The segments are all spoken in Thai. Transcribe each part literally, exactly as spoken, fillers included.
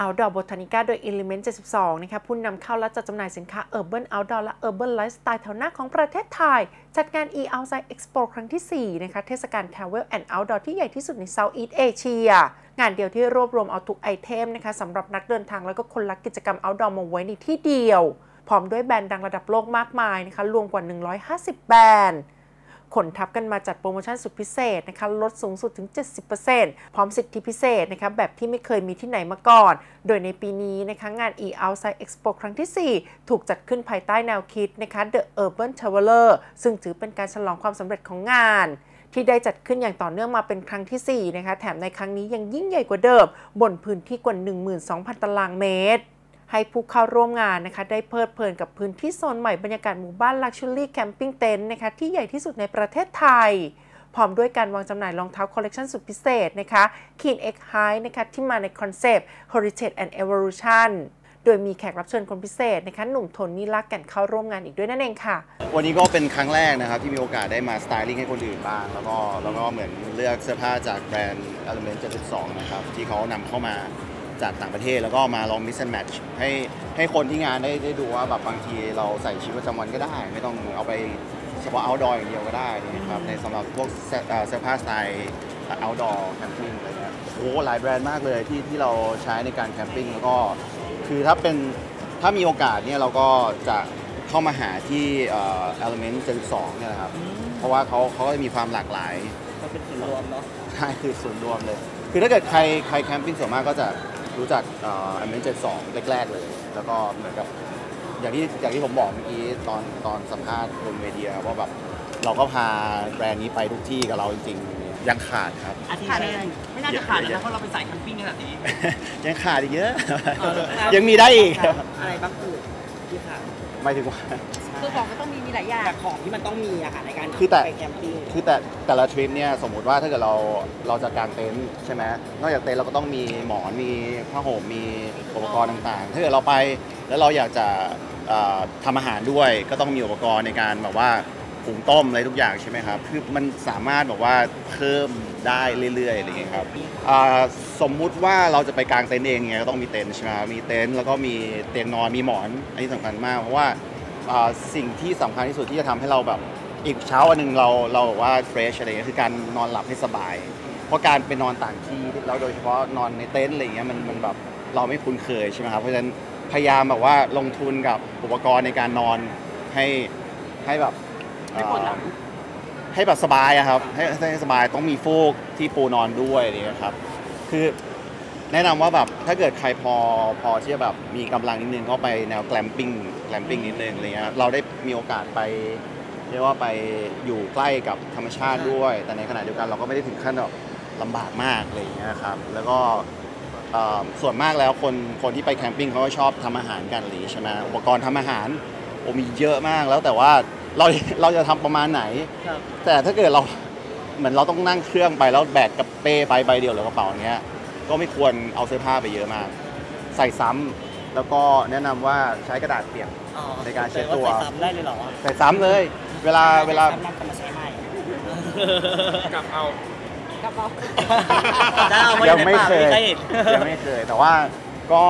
Outdoor Botanica โดย Element เจ็ดสิบสองนะคะผู้นำเข้าและจัดจำหน่ายสินค้า Urban Outdoor และ Urban Lifestyle แถวหน้าของประเทศไทยจัดงาน e-Outside Expo ครั้งที่สี่นะคะเทศกาล Travel and Outdoor ที่ใหญ่ที่สุดใน Southeast Asia งานเดียวที่รวบรวมเอาทุกไอเทมนะคะสำหรับนักเดินทางแล้วก็คนรักกิจกรรม Outdoor มาไว้ในที่เดียวพร้อมด้วยแบรนด์ดังระดับโลกมากมายนะคะรวมกว่าหนึ่งร้อยห้าสิบแบรนด์ขนทับกันมาจัดโปรโมชั่นสุดพิเศษนะคะลดสูงสุดถึง เจ็ดสิบเปอร์เซ็นต์ พร้อมสิทธิพิเศษนะคะแบบที่ไม่เคยมีที่ไหนมาก่อนโดยในปีนี้นะคะงาน e-Outside Expo ครั้งที่สี่ถูกจัดขึ้นภายใต้แนวคิดนะคะ The Urban Traveler ซึ่งถือเป็นการฉลองความสำเร็จของงานที่ได้จัดขึ้นอย่างต่อเนื่องมาเป็นครั้งที่สี่นะคะแถมในครั้งนี้ยังยิ่งใหญ่กว่าเดิมบนพื้นที่กว่า หนึ่งหมื่นสองพัน ตารางเมตรให้ผู้เข้าร่วมงานนะคะได้เพลิดเพลินกับพื้นที่โซนใหม่บรรยากาศหมู่บ้าน Luxury Camping Tent นะคะที่ใหญ่ที่สุดในประเทศไทยพร้อมด้วยการวางจำหน่ายรองเท้าคอลเลกชันสุดพิเศษนะคะ Keen X High นะคะที่มาในคอนเซปต์ Heritage and Evolution โดยมีแขกรับเชิญคนพิเศษนะคะหนุ่มโทนี่ลักกันเข้าร่วมงานอีกด้วยนั่นเองค่ะวันนี้ก็เป็นครั้งแรกนะครับที่มีโอกาสได้มาสไตลิ่งให้คนอื่นบ้างแล้วก็แล้วก็เหมือนเลือกเสื้อผ้าจากแบรนด์ Element เจ็ดสิบสองนะครับที่เขานำเข้ามาจากต่างประเทศแล้วก็มาลอง mix and match ให้ให้คนที่งานได้ได้ดูว่าแบบบางทีเราใส่ชีวิตประจำวันก็ได้ไม่ต้องเอาไปเฉพาะ outdoor อย่างเดียวก็ได้นะครับในสำหรับพวกเสื้อผ้าสไตล์ outdoor camping อะไรเงี้ยโอ้หลายแบรนด์มากเลยที่ที่เราใช้ในการแคมปิ้งแล้วก็คือถ้าเป็นถ้ามีโอกาสเนี่ยเราก็จะเข้ามาหาที่ Element เจ็ดสิบสองเนี่ยนะครับเพราะว่าเขาเขาก็จะมีความหลากหลายก็เป็นส่วนรวมเนาะใช่คือส่วนรวมเลยคือถ้าเกิดใครใครแคมปิ้งส่วนมากก็จะรู้จักเอ่อ Element เจ็ดสิบสองแรกๆเลยแล้วก็เหมือนกับอย่างที่อย่างที่ผมบอกเมื่อกี้ตอนตอนสัมภาษณ์บนเวทีว่าแบบเราก็พาแบรนด์นี้ไปทุกที่กับเราจริงๆยังขาดครับอาทิตย์นึงไม่น่าจะขาดนะเพราะเราเป็นสายแคมปิ้งขนาดนี้ยังขาดอีกเยอะยังมีได้อีกอะไรบ้างคือที่ขาดหมายถึงว่าคือของก็ต้องมีมีหลายอย่างแต่ของที่มันต้องมีอะค่ะในการไปแคมปิ้งคือแต่แต่ละทริปเนี่ยสมมติว่าถ้าเกิดเราเราจะกางเต็นท์ใช่ไหมนอกจากเต็นท์เราก็ต้องมีหมอนมีผ้าห่มมีอุปกรณ์ต่างๆถ้าเกิดเราไปแล้วเราอยากจะทำอาหารด้วยก็ต้องมีอุปกรณ์ในการแบบว่าหุงต้มอะไรทุกอย่างใช่ไหมครับคือมันสามารถแบบว่าเพิ่มได้เรื่อยๆอะไรอย่างเงี้ยครับสมมุติว่าเราจะไปกางเต็นท์เองเนี่ยก็ต้องมีเต็นท์ใช่ไหมมีเต็นท์แล้วก็มีเตียงนอนมีหมอนอันนี้สำคัญมากเพราะว่าสิ่งที่สำคัญที่สุดที่จะทำให้เราแบบอีกเช้าวันหนึ่งเราเราแบบว่าเฟรชอะไรเงี้ยคือการนอนหลับให้สบายเพราะการไปนอนต่างที่แล้วโดยเฉพาะนอนในเต็นท์อะไรเงี้ยมันมันแบบเราไม่คุ้นเคยใช่ไหมครับเพราะฉะนั้นพยายามแบบว่าลงทุนกับอุปกรณ์ในการนอนให้ให้แบบให้ปวดหลังให้แบบสบายอะครับให้ให้สบายต้องมีฟูกที่ปูนอนด้วยนี่ครับคือแนะนำว่าแบบถ้าเกิดใครพอพอที่จะแบบมีกำลังนิดนึงก็ไปแนวแกลมปิ้งแกลมปิ้งนิดนึงอะไรเงี้ยเราได้มีโอกาสไปเรียกว่าไปอยู่ใกล้กับธรรมชาติด้วยแต่ในขณะเดียวกันเราก็ไม่ได้ถึงขั้นแบบลำบากมากอะไรเงี้ยครับแล้วก็ส่วนมากแล้วคนคนที่ไปแคมปิ้งเขาก็ชอบทำอาหารกันหรือใช่ไหมอุปกรณ์ทำอาหารโอ้มีเยอะมากแล้วแต่ว่าเราเราจะทำประมาณไหนแต่ถ้าเกิดเราเหมือนเราต้องนั่งเครื่องไปแล้วแบกกระเป้ไปใบเดียวหรือกระเป๋าเงี้ยก็ไม่ควรเอาเสื้อผ้าไปเยอะมากใส่ซ้ำแล้วก็แนะนำว่าใช้กระดาษเปียกในการเช็ดตัวใส่ซ้ำได้เลยเหรอใส่ซ้ำเลยเวลาเวลาน้ำมาใช้ไหมกลับเอากลับเอายังไม่เคยยังไม่เคยแต่ว่าก็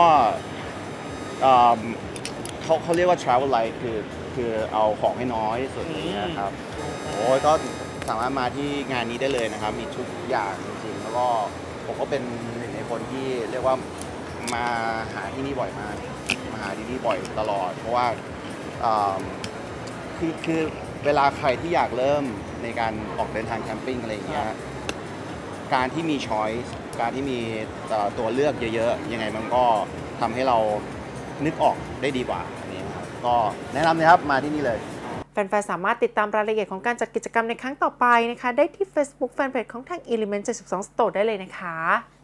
เขาเขาเรียกว่า travel light คือคือเอาของให้น้อยสุดอย่างเงี้ยครับโอ้ยก็สามารถมาที่งานนี้ได้เลยนะครับมีทุกอย่างจริงๆแล้วก็ผมก็เป็นหนึ่งในคนที่เรียกว่ามาหาที่นี่บ่อยมากมาหาที่นี่บ่อยตลอดเพราะว่าคือคือเวลาใครที่อยากเริ่มในการออกเดินทางแคมปิ้งอะไรอย่างเงี้ยการที่มีช้อยส์การที่มีตัวเลือกเยอะๆยังไงมันก็ทำให้เรานึกออกได้ดีกว่าอันนี้ครับก็แนะนำเลยครับมาที่นี่เลยแฟนๆสามารถติดตามรายละเอียดของการจัดกิจกรรมในครั้งต่อไปนะคะได้ที่ Facebook Fanpage ของทาง Element เจ็ดสิบสอง Store ได้เลยนะคะ